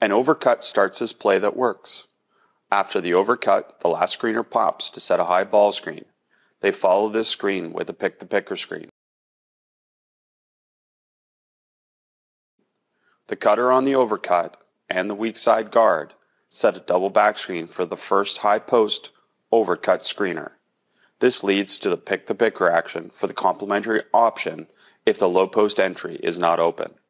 An overcut starts this play that works. After the overcut, the last screener pops to set a high ball screen. They follow this screen with a pick-the-picker screen. The cutter on the overcut and the weak side guard set a double back screen for the first high post overcut screener. This leads to the pick-the-picker action for the complementary option if the low post entry is not open.